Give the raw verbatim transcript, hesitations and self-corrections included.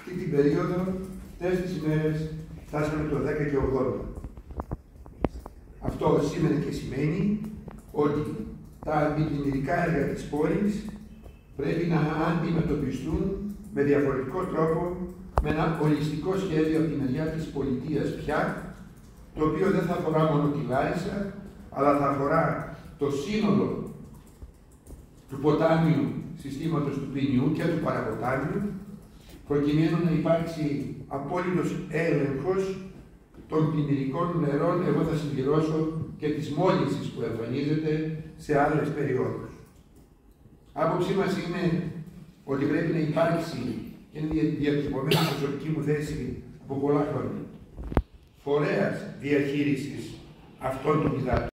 Αυτή την περίοδο, τέσσερις ημέρες, φτάσαμε το δέκα και ογδόντα. Αυτό σήμαινε και σημαίνει ότι τα αντιπλημμυρικά έργα της πόλης πρέπει να αντιμετωπιστούν με διαφορετικό τρόπο, με ένα ολιστικό σχέδιο από τη μεριά της πολιτείας πια, το οποίο δεν θα αφορά μόνο τη Λάρισα, αλλά θα αφορά το σύνολο του ποτάμιου συστήματος του ποινιού και του παραποτάμιου, προκειμένου να υπάρξει απόλυτος έλεγχος των πλημμυρικών νερών, εγώ θα συμπληρώσω και της μόλυνσης που εμφανίζεται σε άλλες περιόδους. Άποψή μας είναι ότι πρέπει να υπάρξει, και είναι διατυπωμένη προσωπική μου θέση από πολλά χρόνια, φορέας διαχείρισης αυτών των υδάτων.